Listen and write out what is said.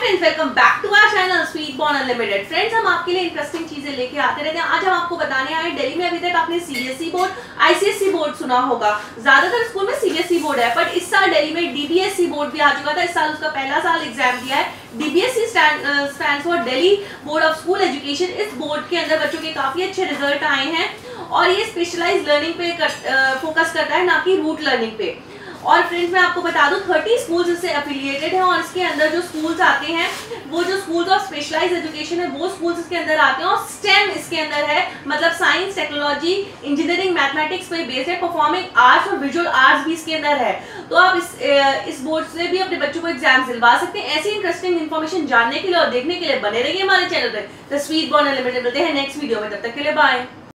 Friends, welcome back to our channel Sweet Born Unlimited. Friends, हम आपके लिए interesting चीजें लेके आते रहते हैं। आज हम आपको बताने आए दिल्ली में अभी तक आपने सीबीएसई बोर्ड, आईसीएसई बोर्ड सुना होगा। ज्यादातर स्कूल में सीबीएसई बोर्ड है, बट इस साल दिल्ली में डीबीएसई बोर्ड भी आ चुका था। इस साल उसका पहला साल एग्जाम दिया है। DBSE stands for Delhi board of school education. इस बोर्ड के अंदर बच्चों के काफी अच्छे रिजल्ट आए हैं और ये स्पेशलाइज्ड लर्निंग पे फोकस करता है, ना कि रूट लर्निंग पे। और फ्रेंड्स, मैं आपको बता दूं 30 स्कूल्स इससे एफिलिएटेड हैं और इसके अंदर जो स्कूल्स आते हैं वो जो स्कूल्स ऑफ स्पेशलाइज्ड एजुकेशन है वो स्कूल्स इसके अंदर आते हैं। और स्टेम इसके अंदर है, मतलब साइंस, टेक्नोलॉजी, इंजीनियरिंग, मैथमेटिक्स पे बेस्ड है। परफॉर्मिंग आर्ट्स और विजुअल आर्ट्स भी इसके अंदर है। तो आप इस बोर्ड से भी अपने बच्चों को एग्जाम दिलवा सकते हैं। ऐसी इंटरेस्टिंग इन्फॉर्मेशन जानने के लिए और देखने के लिए बने रहिए हमारे चैनल पर। The Sweet Born Unlimited. मिलते हैं नेक्स्ट वीडियो में, तब तक के लिए बाय।